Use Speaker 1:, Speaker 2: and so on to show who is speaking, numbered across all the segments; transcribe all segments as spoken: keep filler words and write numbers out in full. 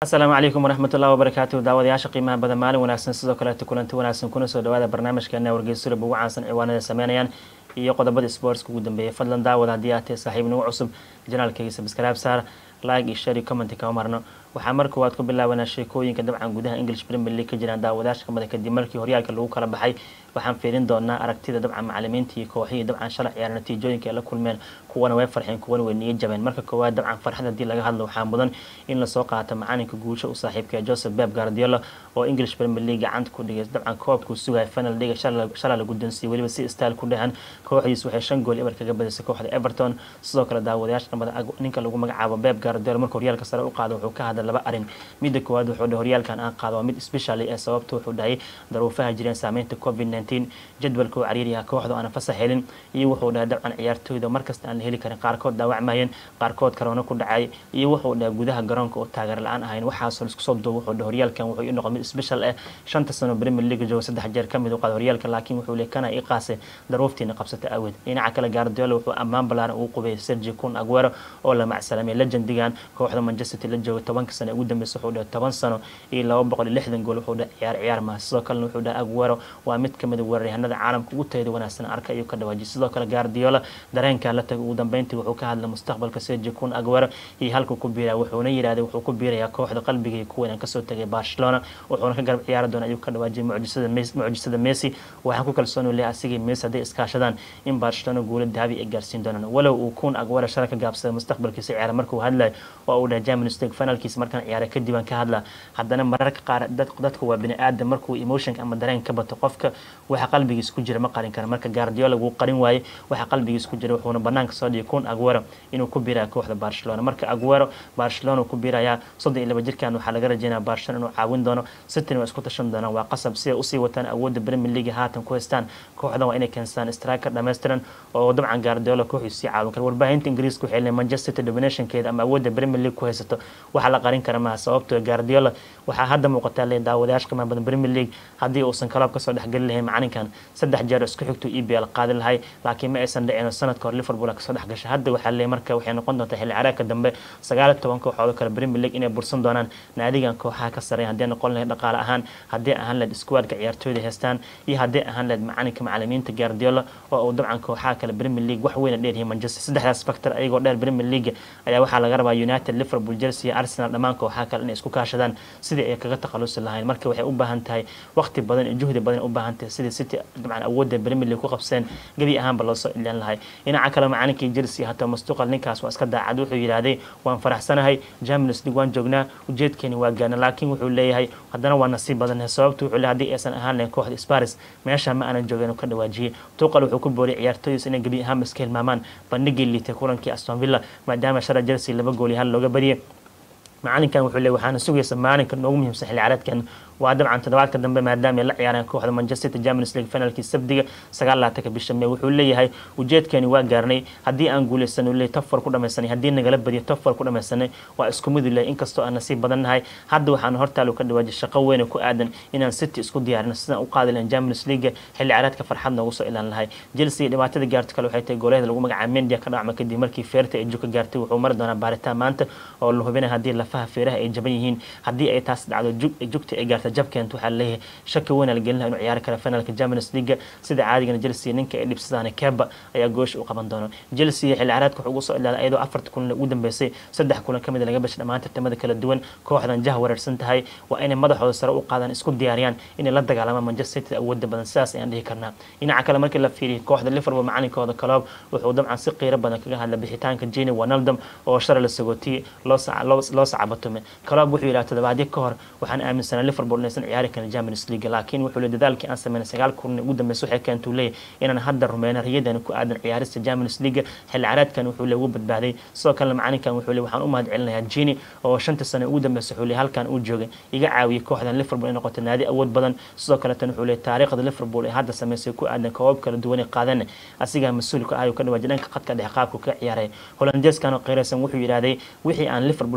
Speaker 1: السلام عليكم ورحمة الله وبركاته دعوة يعشق قيمة بدل مالي ونحسن سيدو كلا تكون ونحسن كنا سو دعوة برنامج كنا ورجيس سوري بوع عن سنة وانا سمانيان يقود بدي سبورتس كودن بيه فضلا دعوة هديات صاحب نوع عصب جنال كيس بسكراب صار لايك اشتري كومنت كامرنا waxaa marka waad ku bilaabanaa sheekooyinka dabcan gudaha English Premier League ka jiraan daawadaasha kamada kadib markii horyaalka lagu kala baxay waxaan fiirin doonaa aragtida dabcan macallimiinta iyo kooxihii dabcan shalay ciyaar natiijooyinka la kulmeen kuwana way farxeen kuwana way niyad jabeen marka koowaad dabcan farxada hadii laga hadlo waxaa mudan in la soo qaato macalinka guusha u saaxiibka Joseph Pep Guardiola oo English Premier League gacanta ku dhigay dabcan koobku sugay final dhiga shalay lagu dansiiyay waliba si style ku dhahan kooxdiisu waxay shan gool eber kaga badisay kooxda Everton sidoo kale daawadayaasha kamada ninka lagu magacaabo Pep Guardiola markuu horyaalka sare u qaado wuxuu ka hadlay laba arin midda koowaad wuxuu dhahay horyaalkan aan qaado mid special ee sababtu wuxuu dhahay daruufaha jireen saameynta covid nineteen jadwalka cariiriga kooxda aan fasax helin iyo wuxuu dhahay dabcan ciyaartooyda markasta aan heli karin qaarkood dhaawacmayeen qaarkood corona ku dhacay iyo wuxuu dhahay gudaha garoonka oo taageer la'aan ahayn waxaas isku soo dhow wuxuu dhahay horyaalkan wuxuu noqon mid special ah shanta sano Premier League jooga saddex jeer kamid u qaado horyaalka laakiin wuxuu leeyahay kana iqaase daruuftiina qabsata awood dhinaca kale Guardiola wuxuu ammaan balaaran uu qubay Sergio Kun Aguero oo la macsalamay legendigan kooxda Manchester City la jooga tobanka sano ugu dambeysay wuxuu dhahay toban sano iyo laba boqol iyo lixdan gool wuxuu dhahay ciyaar ciyaar ma sidoo kale wuxuu dhahay Aguero waa mid kamid ah weeraryahanada caalamka ugu tayada wanaagsan arka iyo ka dhawaajiyay sidoo kale Guardiola dareenka la tagay ugu dambeyntii wuxuu ka hadlay mustaqbalka Sergio Kun Aguero iyo halka ku biiray wuxuuna yiraahday wuxuu ku biirayaa kooxda qalbiga ku weyn ka soo tagay Barcelona wuxuuna ka garab ciyaar doona ayuu ka dhawaajiyay mucjisada Messi mucjisada Messi waxaan ku kalsoon leeyahay asigii Messi haday iskaashadaan in Barcelona guul dahabi ay gaarsiin doonaan walow uu Kun Aguero sharaka gaabsaday mustaqbalkiisa ciyaar markuu hadlay waa uu dhahay Champions League finalkiisa markan ciyaaray kadib aan ka hadla haddana mararka qaar dadku waa bini aadam markuu emotion ama dareen ka bato qofka waxa qalbigiisa ku jira ma qarin karo marka Guardiola uu qarin waayay waxa qalbigiisa ku jira wuxuuna banaanka soo dhigay Kun Aguero inuu ku biirayo kooxda Barcelona marka Aguero Barcelona ku biiraya soddon iyo laba jirkaan waxa laga rajaynayaa Barcelona inuu caawin doono City waa isku tashan doona waa qasab si ay u sii wataan awoodda Premier League haatan ku haystaan kooxda waa inay keensadaan striker dhameystiran oo dabcan Guardiola kooxiisa si caawin kara warbaahinta Ingiriiska waxay leeyihiin Manchester City dominationkeeda ama awoodda Premier League ku haysato waxa la qarin kara ma sababtoo Guardiola waxa hadda muuqata lee daawadayaasha qiimaha badan Premier League hadii uusan kalaab ka soo dhaxgal lahayn macalinkan saddex jeer isku xigto E P L qaadi lahay laakiin ma aysan dhicin sanadka hor Liverpool ka soo dhaxgashay hadda waxa leeyahay marka waxay noqon doontaa xilli ciyaareedka dambe sagaal iyo toban kooxood kale Premier League inay bursan doonaan naadigan kooxaha ka sareeya hadii noqon lahayd dhaqaale ahaan hadii ahaan leed squad-ka ciyaartooyda haystaan iyo hadii ahaan leed macalinka macallimiinta Guardiola oo uu dabcan kooxaha kale Premier League wax weyn dheer yahay Manchester saddexdaas factor ayagoo dheer Premier League ayaa waxa laga rabaa United Liverpool Chelsea Arsenal dhamaan kooxaha kale inay isku kaashadaan sidii ay kaga takhalusi lahayn marka waxay u baahan tahay waqti badan iyo juhdi badan u baahan tahay sidii City dabcan awoodda Premier League ku qabseen gabi ahaan bal soo ilaalin lahay dhinaca kale macalinka Chelsea hata mustaqbal ninkaas waa iska daacad wuxuu yiraahday waan faraxsanahay Champions League waan joognaa ujeedkeeni waa gaana laakiin wuxuu leeyahay haddana waa nasiib badan sababtu wuxuu leeyahay hadii aysan ahaan lahayn kooxda Spurs meesha ma aanan joogin ka dhawaajiyay Tuchel wuxuu ku booriyay ciyaartooyda inay gabi ahaan iska hilmaamaan bandhigii liitay kulankii Aston Villa maadaama shara Chelsea laba gool iyo hal looga bariyay macalinkan wuxuu leeyahay waxaan sugaysaa maalinka ugu muhiimsan xilli ciyaareedkan waa dabcan toddobaadka dambe maadaama la ciyaareen kooxda Manchester City Champions League finalkii Sabtida sagaal iyo labaatanka bisha May wuxuu leeyahay ujeedkeeni waa gaarnay hadii aan guuleysano leey top four ku dhameysanay hadii nagala badiyo top four ku dhameysanay waa isku mid leey inkastoo aan nasiib badannahay hadda waxaan hortaalo ka dhawaajay shaqo weyn ku aadan inaan City isku diyaarino sidaan u qaadi lahayn Champions League xilli ciyaareedka farxad noogu soo ilaalin lahay Chelsea dhibaatada gaartay kale waxay tahay gooleeda lagu magacaabay Mendy ka dhacma kadib markii feerta ay juka gaartay wuxuu mar doonaa baaritaan maanta oo la hubinayo hadii lafaha feeraha ay jaban yihiin hadii ay taas dhacdo jugta ay gaartay jabkeent waxa shaki weyn la gelin inuu ciyaar kara finalka Champions League sida caadiga Chelsea ninka ay dhibsadaan Keba ayaa goosh u qaban doona Chelsea xilli ciyaareedka wuxuu soo ilaalay ayadoo afar kulan ugu dambeysay saddex kulan kamid laga bashay dhamaantii tartamada kala duwan kooxdan jah wareersan tahay waa inay madaxooda sare u qaadaan isku diyaariyaan inay la dagaalamaan Manchester City awood badan saas ayaan dhihi karnaa dhinaca kale markii la fiiriyo kooxda Liverpool macalinkooda Klopp wuxuu dabcan si qiiro badan kaga hadlay bixitaanka Gini Wijnaldum oo shar la sagootay loo loo sacabatome Klopp wuxuu yiraahday toddobaadii ka hor waxaan aaminsanahay Liverpool inaysan ciyaari karin Champions League laakiin wuxuu leeyahay dadaalkii aan sameynay sagaal kulan ugu dambeysay waxay keentay leeyahay inaan hadda rumeeyna riyadan ku aadan ciyaarista Champions League xilli ciyaareedkan wuxuu leeyahay badbaaday sidoo kale macalinkan wuxuu leeyahay waxaan u mahadcelinayaa Gini oo shanta sano ugu dambeysay wuxuu leeyahay halkan uu joogay iga caawiyay kooxdan Liverpool inay noqoto naadi awood badan sidoo kale tan wuxuu leeyahay taariikhda Liverpool ee hadda sameysay ku aadan koobab kala duwan ee qaadan asiga mas'uul ka ah oo ka dhawaajin dhanka qadka dhex qaabku ka ciyaaray Hollandeeskan oo qeyraysan wuxuu yiraahday wixii aan Liverpool ka filayay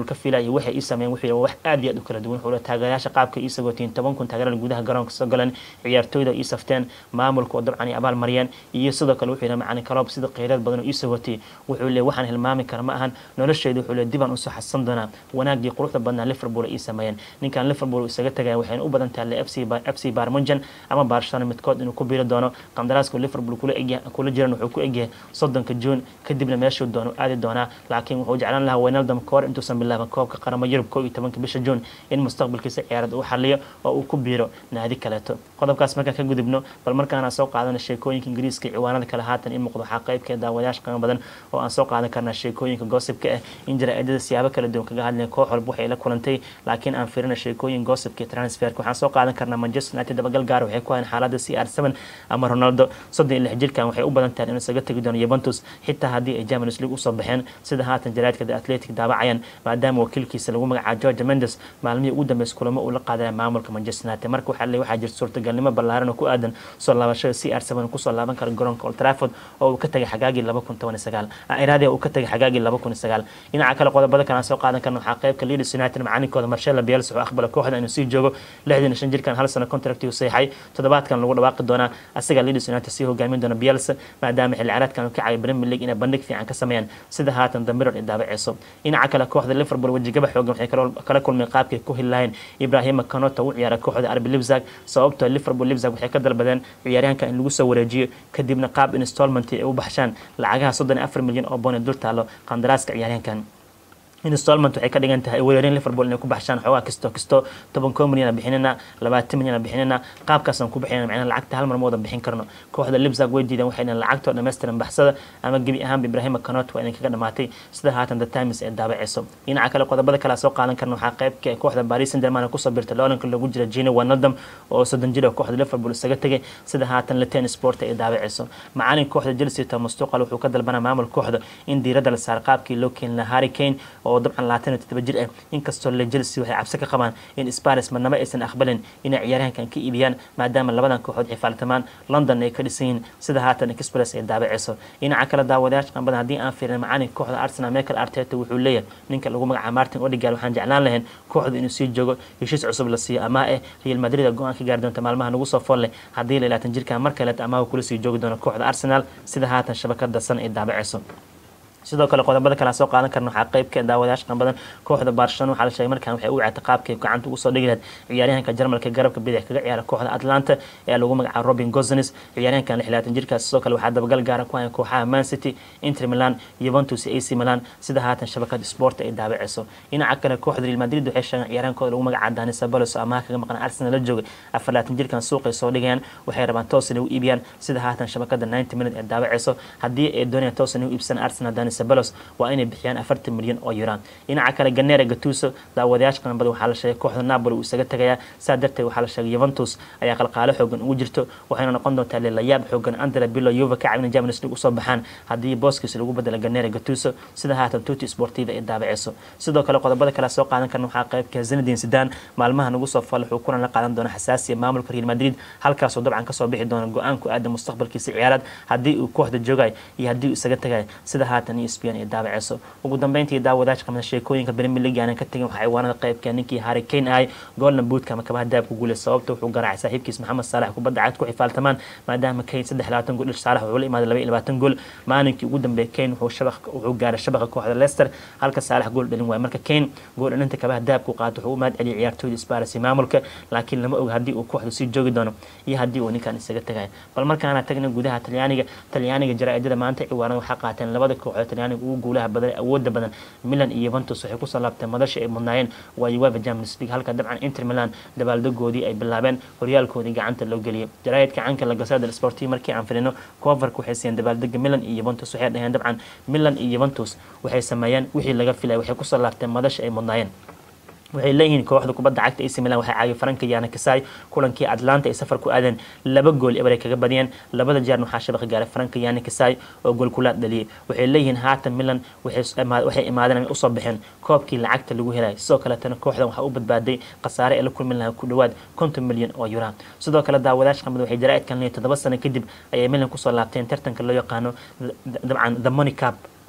Speaker 1: waxay ii sameeyeen wixii wax aad iyo aad u kala duwan wuxuu taageerayaasha qaabka ii sagootiin toban kun taageero gudaha garoonka soo galeen ciyaartooyda ii safteen maamulka oo dabcan abaal mariyeen iyo sidoo kale wuxuu macalin Klopp sida qeyrad badan ii sagootay wuxuu leeyahay waxaan hilmaami kar ma ahan nolosheedu wuxuu leeyahay dibaan u soo xasan doonaa wanaagii quruxda badnaa Liverpool ii sameeyeen ninkan Liverpool isaga tagay waxayna u badan tahay F C F C Bayern Munchen ama Barcelona midkood inuu ku biiro doono qandaraaska Liverpool kula egyahay kula jiraan wuxuu ku egyahay soddonka June kadibna meeshuu doono aadi doonaa laakiin wuxuu jeclaan lahaa Wijnaldum koor intuusan bilaaban koobka qaramada Yurub kow iyo tobanka bisha June in mustaqbalkiisa ciyaarada uu xaliyo oo uu ku biiro naadi kaleeto qodobkaas marka ka gudubno bal markaana soo qaadana sheekooyinka Ingiriiska ciwaanada kala haatan in muuqdo waxa qayb ka daawadayaasha qiimo badan oo aan soo qaadan karna sheekooyinka gossipka ah in jaraa'idada siyaabo kala duwan kaga hadlayeen koox walba waxay la kulantay laakiin aan fiirina sheekooyin gossipka transfer waxaan soo qaadan karnaa Manchester United dabagal gaar waxay ku hayaan xaaladda C R seven ama Ronaldo soddon iyo lix jirkan waxay u badan tahay inuu isaga tagi doono Juventus xitaa haddii ay Champions League u soo baxeen sida haatan jaraa'idka The Athletic daabacayaan maadaama wakiilkiisa lagu magacaabo Jorge Mendes maalmihii ugu dambeysay kulamo uu la qaaday maamulka Manchester United marka waxa waxaa jirta suurtagalnimo ballaaran oo ku aadan soo laabashada C R seven ku soo laaban kara garoonka Old Trafford oo uu ka tagay xagaagii laba kun toban iyo sagaal iraade uu ka tagay xagaagii laba kun iyo sagaal dhinaca kale qodobada kale aan soo qaadan karno waxa qaybka Leeds United macalinkooda Marcelo Bielsa oo aqbala kooxda inuu sii joogo lixdan iyo shan jirkan hal sano contract uu saxay toddobaadkan lagu dhawaaqi doona asaga Leeds United sii hogaamin doona Bielsa maadaama xilli ciyaareedkan uu ka caawiyay Premier League inay bandhig fiican ka sameeyaan sida haatan The Mirror ay daabacayso dhinaca kale kooxda Liverpool wajigaba xoogan waxay kala kulmeen qaabkay ku hilaayeen Ibrahima Konate uu ciyaara kooxda R B Leipzig sababtoo Liverpool Leipzig waxay ka dalbadeen ciyaaryahanka in lagu soo wareejiyo kadibna qaab installment ay u baxshaan lacagaha soddon iyo afar milyan oo bond dul taalo qandaraaska ciyaaryahankan installment waxay ka dhigan tahay weerareen Liverpool inay ku baxshaan xogaa kisto kisto toban milyan bixinina labaatan milyan bixinina qaabkaas aan ku bixinayna macna lacagta hal mar mooda bixin karno kooxda Leipzig way diideen waxayna lacagtooda dhameystiran baxsada ama gabi ahaan Ibrahima Konate waa inay kaga dhamaatay sida haatan The Times ee daabacayso dhinaca kale qodobada kale soo qaadan karno waxa qaybka kooxda Paris Saint-Germain ku soo birtay loolanka lagu jira Gini Wijnaldum oo soddon jir oo kooxda Liverpool isaga tagay sida haatan Le Temps Sport ee daabacayso macalin kooxda Chelsea Thomas Tuchel wuxuu ka dalbanaa maamul kooxda in diiradda la saar qaabkii loo keen la Harry Kane oo dabcan labaatan iyo toddoba jir ah inkastoo la Chelsea waxay cabsi ka qabaan in Spurs marnaba aysan aqbalin in ciyaaryahankan ka iibiyaan maadaama labadan kooxood xifaaltamaan London ay ka dhisan sida haatan Express ay daabacayso dhinaca kale daawadayaasha qanbada haddii aan fiirino macalin kooxda Arsenal Mikel Arteta wuxuu leeyahay ninka lagu magacaabo Martin Odegaard waxaan jeclaan lahayn kooxda inuu sii joogo heshiis cusub la siiyo ama ah Real Madrid go'aan ka gaar doonta maalmaha nagu soo fool leh haddii labaatan jirkan mar kale ama kula sii joogi doono kooxda Arsenal sida haatan shabakada san ay daabacayso sidoo kale qodobada kala soo qaadan karno waxa qayb ka daawadayaasha qan badan kooxda Barcelona waxa la sheegay markaan waxay u wactay qaabkay gacanta ugu soo dhigayeen ciyaaryahanka Jarmalka garabka bidix kaga ciyaara kooxda Atlanta ee lagu magacaabo Robin Gosens ciyaaryahankan lixdan jirkaas sidoo kale waxa dabagal gaar ah ku hayaan kooxaha Man City Inter Milan Juventus A C Milan sida haatan shabakada Sport ay daabacayso dhinaca kale kooxda Real Madrid waxay sheegeen ciyaaryahankooda lagu magacaabo Dani Ceballos ama kaga maqan Arsenal la joogay afartan jirkan suuqay soo dhigayaan waxay rabaan toos inay u iibiyaan sida haatan shabakada ninety minute ee daabacayso haddii ay doonayaan toos inay u iibsan Arsenal Dani Ceballos waa inay bixiyaan afartan milyan oo euro dhinaca kale Gennaro Gattuso daawadayaasha qan badan waxa la sheegay kooxda Napoli uu isaga tagaya sadartay waxa la sheegay Juventus ayaa qalqaalo xoogan ugu jirto waxayna noqon doontaa la yaab xoogan Andrea Pirlo Juve ka caawin Champions League u soo baxaan haddii booskiisa lagu bedelo Gennaro Gattuso sida haatan Tutti Sportiva ee daabacayso sidoo kale qodobada kala soo qaadan karno waxa qayb ka Zinedine Zidane maalmaha nagu soo fal wuxuu kuna la qaadan doona xasaasiya maamulka Real Madrid halkaas oo dabcan ka soo bixi doona go'aan ku aadan mustaqbalkiisa ciyaarad haddii uu kooxda joogay iyo haddii uu isaga tagay sida haatan E S P N ee daabacayso ugu dambeyntii daawadayaasha qamada sheekooyinka Premier League aan ka tagin waxa ay waanada qaybka ninkii Harry Kane ay goolna boodka ama kabaha daab ku guulay sababta wuxuu garaacay saaxiibkiis Mohamed Salah kubadda cad ku xifaaltamaan maadaama Kane saddex iyo labaatan gool Salah wuxuu la imaaday laba iyo labaatan gool maalinkii ugu dambeeyay Kane wuxuu shabaq wuxuu gaaray shabaqa kooxda Leicester halka Salah gool dhalin waay marka Kane gool inta kabaha daab ku qaato wuxuu maad celiyay ciyaartooyda Spurs maamulka laakiin lama og hadii uu kooxdu sii joogi doono iyo hadii uu ninkan isaga tagay bal markaana tagna gudaha Talyaaniga Talyaaniga jaraa'idada maanta ciwaanada waxa qaateen labada kooxood Talyaaniga ugu guulaha badan awoodda badan Milan iyo Juventus waxay ku soo laabtay madasha ay mudnaayeen waa UEFA Champions League halka dabcan Inter Milan dabaaldagoodii ay bilaabeen horyaalkoodii gacanta loo geliyay jaraa'idka caanka la Gazzetta dello Sport markii aan filino coverka waxay siiyeen dabaaldega Milan iyo Juventus waxay dhaheen dabcan Milan iyo Juventus waxay sameeyeen wixii laga filay waxay ku soo laabtay madasha ay mudnaayeen waxay leeyihiin kooxda kubadda cagta A C Milan waxay caawiyay Frank Yana Kasai kulankii Atlanta ay safar ku aadeen laba gool eber ay kaga badiyeen labada jeer waxa shabaqa gaaray Frank Yana Kasai oo gool kula dhaliyay waxay leeyihiin haatan Milan waxay waxay imaadeen u soo bixeen koobkii lacagta lagu helay sidoo kale tan kooxdan waxa u badbaaday qasaare ee la kulmin lahaa ku dhawaad konton milyan oo euro sidoo kale daawadayaasha qamada waxay jaraa'idkan leeyahay toddoba sano kadib ayay Milan ku soo laabteen tartanka loo yaqaano dabcan The Money Cup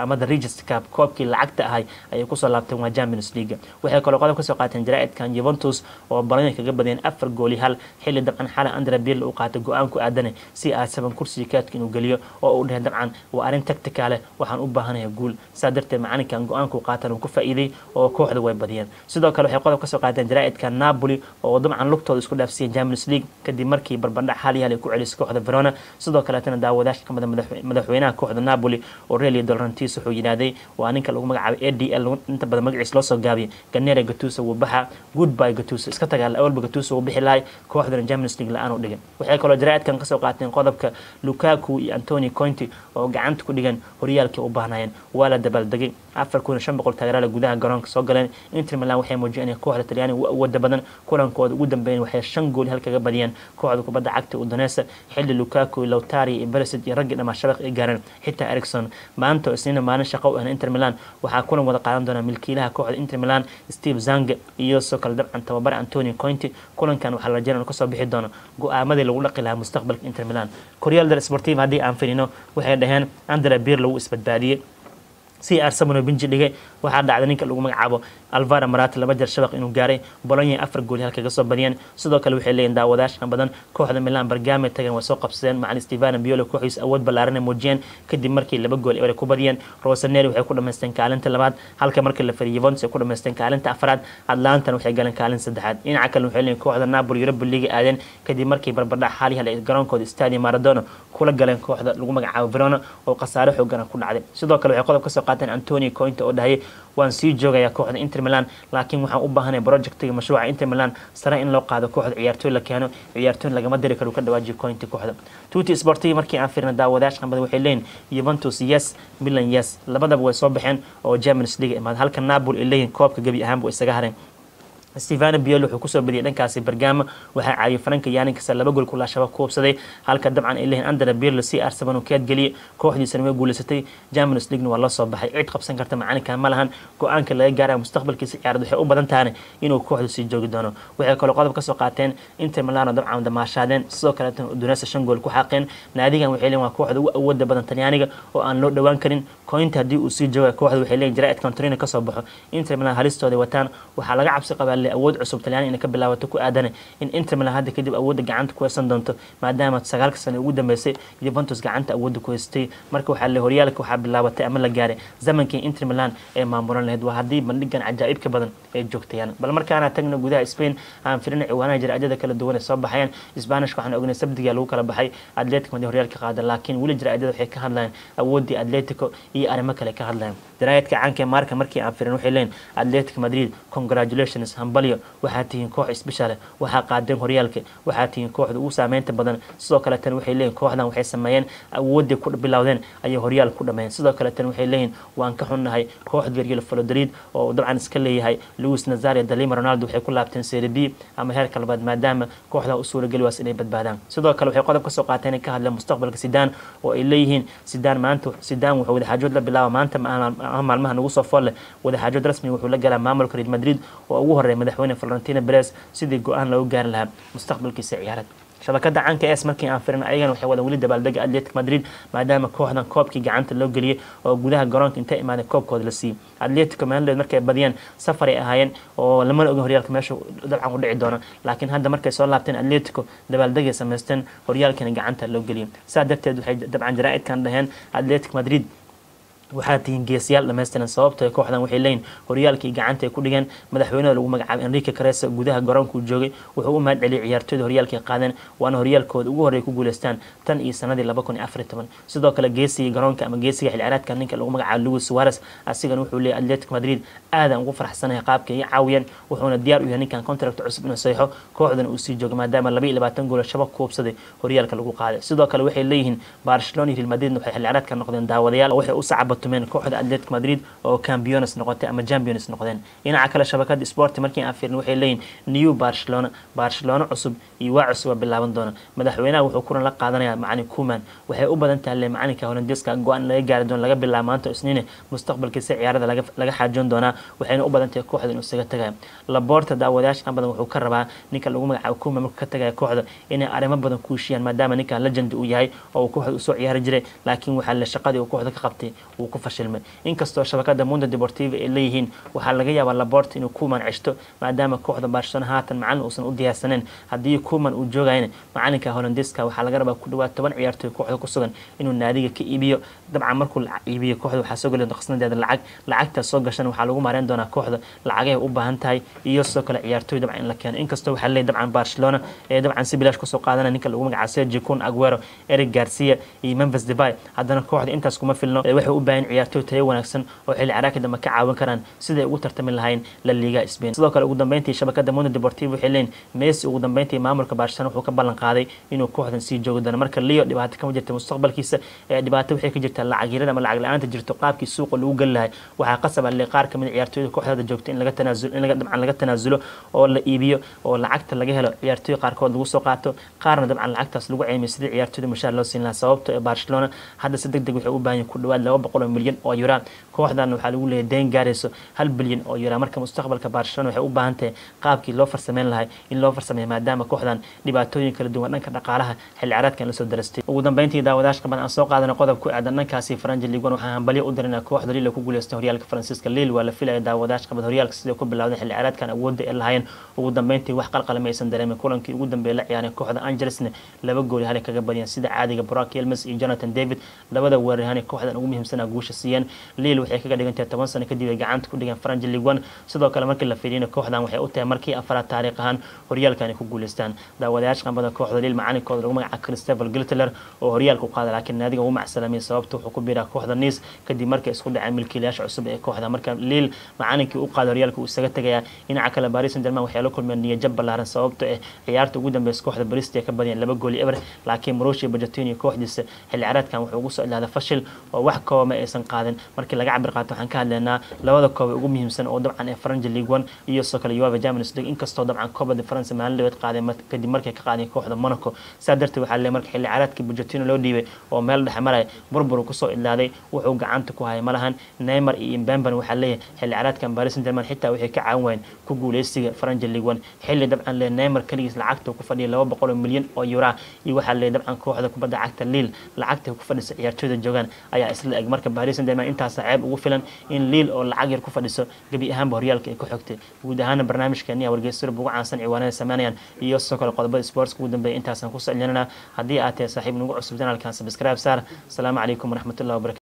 Speaker 1: ama the Regis Cup koobkii lacagta ahay ayay kusoo laabteen waa Champions League waxay kaloo qodob ka soo qaateen jaraa'idkan Juventus oo Bologna kaga badiyeen afar gool hal xilli dabcan xala Andrea Pirlo uu qaatay go'aan ku aadan si aad saban kursiga kaadka inuu galiyo oo uu dhahay dabcan waa arin tactical waxaan u baahanahay guul saadartay macalinkan go'aanku qaatan ku faa'iiday oo kooxda way badiyeen sidoo kale waxay qodob ka soo qaateen jaraa'idka Napoli oo dabcan lugtooda isku dhaafsiiyeen Champions League kadib markii barbandhac hal hal ay ku celisay kooxda Verona sidoo kale tan daawadaashka kamid madaxweynaha kooxda Napoli Aurelio De Laurentiis wuxuu yiraahday waa ninka lagu magacaabay A D L inta badan magaciisa loo soo gaabiyay Gennaro Gattuso wuu baxa goodbye Gattuso iska tagay awalba Gattuso uu bixi lahay kooxda Champions League la'aan u dhigan waxay kaloo jaraa'idkan ka soo qaateen qodobka Lukaku iyo Antonio Conte oo gacanta ku dhigan horyaalkii u baahnayeen waa la dabaaldegay afar kun iyo shan boqol taageerayaal gudaha garoonka soo galeen Inter Milan waxay muujinayaan kooxda Talyaaniga u awood badan kulankooda ugu dambeeyay waxay shan gool halkaga badiyeen kooxda kubadda cagta Udinese xilli Lukaku Lautaro iyo Perisic iyo ragga dhama shabaq ay gaareen xitaa Erikson maanta isniina maalin shaqo ah Inter Milan waxa kulan wada qaadan doona milkiilaha kooxda Inter Milan Steve Zang iyo soo kala dabcan tababar Antonio Conte kulankan waxa la rajaynayaa ka soo bixi doono go'aamadii lagu dhaqi lahaa mustaqbalka Inter Milan Corriere dello Sportivo hadii aan fiirino waxay dhaheen Andrea Pirlo uu isbadbaadiyay si Arsenal binji dhigay waxa dhacday ninka lagu magacaabo Alvaro Morata laba jeer shabaq inuu gaaray Bologna afar gool halka ka soo badiyeen sidoo kale waxay leeyeen daawadaashan badan kooxda Milan Bergamo tagan waa soo qabsadeen macallin Stefano Pioli kooxiis awood ballaaran ay muujiyeen kadib markii laba gool ay ku badiyeen Rossoneri waxay ku dhameysteen kaalinta labaad halka markii la fariyo Juventus ay ku dhameysteen kaalinta afraad Atlanta waxay galeen kaalin saddexaad dhinaca kale waxay leeyeen kooxda Napoli Europa League aadeen kadib markii barbardhac xali hal ay garoonkooda Stadio Maradona kula galeen kooxda lagu magacaabo Verona oo qasaare xooggan ku dhacday sidoo kale waxay qodob ka soo qaateen Antonio Conte oo dhahay waan sii joogaya kooxda Inter Milan laakiin waxaan u baahanahay projectiga mashruuca Inter Milan sare in loo qaado kooxda ciyaartooy la keeno ciyaartooy lagama diri karo ka dhawaajiyo Conte kooxda Tutti Sportivo markii aan fiirno daawadaashkan badan waxay leeyeen Juventus yes Milan yes labadaba way soo baxeen oo Champions League imaad halka Napoli ay leeyeen koobka gabi ahaan buu isaga hareen Stefano Pioli wuxuu ku soo badiyay dhankaasi Bergamo waxa caawiyay Frank Yanin ka laba gool kula shaba koobsaday halka dabcan ay leeyahay Andrea Pirlo si Arsenal uu keed galiyay kooxdiisana way guuleysatay Champions League waa la soo baxay cid qabsan karta macalinka ma lahan go'aanka laga gaaray mustaqbalkiisa ciyaarada waxay u badan tahay inuu kooxdu sii joogi doono waxay kale qodob ka soo qaateen Inter Milan dabcan damaashadeen sidoo kale tan Udinese shan gool ku xaqeen naadigan waxay leeyihiin waa kooxda ugu awoodda badan Talyaaniga oo aan loo dhawaan karin Conte hadii uu sii joogo kooxda waxay leeyihiin jaraa'idkan Torino ka soo baxo Inter Milan halistooda wataan waxa laga cabsi qabaa awood cusub Talyaani in ka bilaabato ku aadan in Inter Milan hadda kadib awoodda gacanta ku haysan doonto maadaama sagaalka sano ugu dambeysay Juventus gacanta awoodda ku haystay marka waxa la horyaalka waxa bilaabatay ama la gaaray zamankii Inter Milan ee maamulan lahayd waa hadii bandhigan cajaa'ibka badan ay joogtayaan bal markaana tagna gudaha Spain aan fiirino ciwaanaha jaraa'idada kala duwan ee soo baxayaan Spanish waxaan ognay sabtiga lagu kala baxay Atletico Madrid horyaalka qaada laakiin wali jaraa'idada waxay ka hadlayaan awoodii Atletico iyo arrimo kale ka hadlayaan jaraa'idka caanka marka markii aan fiirino waxay leeyeen Atletico Madrid congratulations hambalyo waxaa tihiin koox special waxaa qaadeen horyaalka waxaa tihiin kooxda ugu saameynta badan sidoo kale tan waxay leeyihiin kooxdan waxay sameeyeen awoodii ku bilowdeen ayay horyaal ku dhameeyeen sidoo kale tan waxay leeyihiin waan ka xunnahay kooxda Real Valladolid oo dabcan iska leeyahay Luis Nazario da Lima Ronaldo waxay ku laabteen Serie B ama heerka labaad maadaama kooxda u suura gali waas inay badbaadaan sidoo kale waxay qodob ka soo qaateen ka hadla mustaqbalka Zidane oo ay leeyihiin Zidane maanta Zidane wuxuu wada xaajood la bilaabo maanta maalmaha ugu soo fool wada xaajood rasmi wuxuu la galaa maamulka Real Madrid oo ugu horeeyay madaxweyne Florentino Perez sidii go'aan loogu gaari lahaa mustaqbalkiisa ciyaareed shabakada caanka ee markii aan firin ayagana waxay wada wali dabaaldega Atletico Madrid maadaama kooxdan koobkii gacanta loo galiyay oo gudaha garoonka inta imaanay koobkooda la siiyay Atletico Madrid markay badiyeen safar ay ahaayeen oo lama oga horyaalka meesha dabcan u dhici doona laakiin hadda markay soo laabteen Atletico dabaaldega sameysteen horyaalkana gacanta loo galiyay saa darteed waxay dabcan jaraa'idkan dhaheen Atletico Madrid waxaa tihiin geesiyaal dhameystiran sababtoo kooxdan waxay leeyihiin horyaalkii gacanta ay ku dhigeen madaxweynaha lagu magacaabay Enrique Carrera gudaha garoonka uu joogay wuxuu u mahad celiyay ciyaartooyda horyaalka qaadeen waana horyaalkooda ugu horeeyay ku guuleystaan tan iyo sanadii laba kun iyo afar iyo toban sidoo kale geesiga garoonka ama geesiga xil ciyaareedka ninka lagu magacaabay Luis Suarez asigana wuxuu leeyahay Atletico Madrid aad aan ugu faraxsanahay qaabka ay caawiyeen wuxuuna diyaar u yahay ninkan contract cusub inuu saxiixo kooxdan uu sii joogo maadaama laba iyo labaatan gool shabaq koobsaday horyaalka lagu qaaday sidoo kale waxay leeyihiin Barcelona iyo Real Madrid waxay xil ciyaareedka noqdeen daawadayaal waxay u sacabatumeen kooxda Atletico Madrid oo champions noqotay ama champions noqdeen dhinaca kale shabakada sport markii aan fiirno waxay leeyihiin new Barcelona Barcelona cusub iyo waa cusub bilaaban doona madaxweynaha wuxuu kulan la qaadanayaa macallin Koeman waxay u badan tahay macalinka Hollandeeska go'aan laga gaari doono laga bilaabo maanta Isniine mustaqbalkiisa ciyaarada laga laga xaajoon doona waxayna u badan tahay kooxda inuu isaga tagay Laporta daawadayaasha badan wuxuu ka rabaa ninka lagu magacaabo Koeman markuu ka tagay kooxda inay arrimo badan ku heshiyaan maadaama ninka legend uu yahay oo kooxda u soo ciyaari jiray laakiin waxa la shaqadii uu kooxda ka qabtay uu ku fashilmay inkastoo shabakada Mundo Deportivo ay leeyihiin waxaa laga yaabaa Laporte inuu Koeman ceshto maadaama kooxda Barcelona haatan macallin uusan u diyaarsanin haddii Koeman uu joogayna macalinka Hollandiska waxaa laga rabaa ku dhawaad toban ciyaartoy kooxda ku sugan inuu naadiga ka iibiyo dabcan markuu iibiyo kooxda waxaa soo galay qasnadeeda lacag lacagta soo gashan waxaa lagu maareyn doonaa kooxda lacagay u baahan tahay iyo sidoo kale ciyaartoy dabcan in la keeno inkastoo waxaa leeyahay dabcan Barcelona ee dabcan si bilaash ku soo qaadanaya ninka lagu magacaabo Sergio Kun Aguero Eric Garcia iyo Memphis Depay haddana kooxda intaas kuma filno waxay u baahan ciyaartoy tayo wanaagsan oo xilli ciyaareedka dambe ka caawin karaan siday ugu tartami lahayn La Liga Spain sidoo kale ugu dambeyntii shabakada Mundo Deportivo waxay leeyihiin Messi ugu dambeyntii maamulka Barcelona wuxuu ka ballan qaaday inuu kooxdan sii joogo doono marka Leo dhibaato kama jirto mustaqbalkiisa ee dhibaato waxay ka jirtaa lacag yarada ama lacag la'aanta jirto qaabkii suuqa lagu gal lahay waxaa qasab ah qaar kamid ciyaartoyda kooxda joogta in laga tanaasul in laga dabcan laga tanaasulo oo la iibiyo oo lacagta laga helo ciyaartoy qaarkood lagu soo qaato qaarna dabcan lacagtaas lagu ceeyay sidii ciyaartoyda mushaar loo siin lahaa sababtoo ee Barcelona hadda si degdeg waxay u baahan yihiin ku dhawaad laba boqol oo milyan oo euro kooxdan waxaa lagu leeyahay deyn gaarayso hal bilyan oo euro marka mustaqbalka Barcelona waxay u baahan tahay qaabkii loo farsameyn lahaa in loo farsameeyo maadaama kooxdan dhibaatooyin kala duwan dhanka dhaqaalaha xilli ciyaareedkan la soo darastay ugu dambeyntii daawadaashka badan aan soo qaadana qodob ku aadan dhankaasi French League One waxaan hambalyo u dirinaa kooxda Lille ku guuleystay horyaalka Faransiiska Lille waa la filayaa daawadaashka qabad horyaalka sidoo ku bilowday xilli ciyaareedkan awoodda ay lahaayeen ugu dambeyntii wax qalqalma aysan dareemin kulankii ugu dambeeyay la ciyaareen kooxda Angeles laba gool hal kaga badiyeen sida caadiga Burak Yilmaz iyo Jonathan David labada weeraryahan kooxdan ugu muhiimsan guusha siiyeen Lille waxay kaga dhigantahay toban sano kadib ay gacanta ku dhigeen French League One sidoo kale markii la fiiriyay kooxdan waxay u tahay markii afraad taariikh ahaan horyaalkan ku guuleystaan daawadayaasha qanbada kooxda Lille macalinkooda lagu magacaabo Christopher Giltler oo horyaalka u qaaday laakiin naadiga uu macsalamiy sababtoo wuxuu ku biiray kooxda Nice kadib markii isku dhacay milkiilayaasha cusub ee kooxda marka Lille macalinkii u qaaday horyaalka uu isaga tagaya dhinaca kale Paris Saint-Germain waxay la kulmeen niyad jab ballaaran sababtoo ah ciyaarta ugu dambeysay kooxda Brest ay ka badiyeen laba gool ever laakiin Mauricio Pochettino kooxdiisa xilli ciyaareedkan wuxuu ugu soo ilaaday fashil oo wax kooma aysan qaadin markii laga cabir qaato waxaan ka hadlaynaa labada koob ugu muhiimsan oo dabcan ee French League One iyo sidoo kale UEFA Champions League inkastoo dabcan koobada France maalin dhaweed qaaday kadib markii ka qaadeen kooxda Monaco saa darteed waxaa leeyahay markii xilli ciyaareedkii Pochettino loo dhiibay oo meel dhex maray burbur ku soo ilaaday wuxuu gacanta ku hayay malahan Neymar iyo Mbappe waxaa leeyahay xilli ciyaareedkan Paris Saint-Germain xitaa waxay ka caawin waayeen ku guuleysiga French League One xilli dabcan le Neymar kaligiis lacagta ku fadhiyay laba boqol oo milyan oo euro iyo waxaa leeyahay dabcan kooxda kubadda cagta Lille lacagta ku fadhiso ciyaartoyda joogan ayaa isla eg marka Paris Saint-Germain intaas ceeb ugu filan in Lille oo lacag yar ku fadhiso gabi ahaanba horyaalka ay ku xogtay guud ahaan barnaamijkeena wargeysyada ugu caansan ciwaanada sameynayaan iyo sidoo kale qodobada sports ugu dambeeyay intaasan ku soo celinana haddii aad tahay saaxiib nagu cusub channelkan subscribe saar. Assalamu calaykum waraxmatullahi wabarakatuh.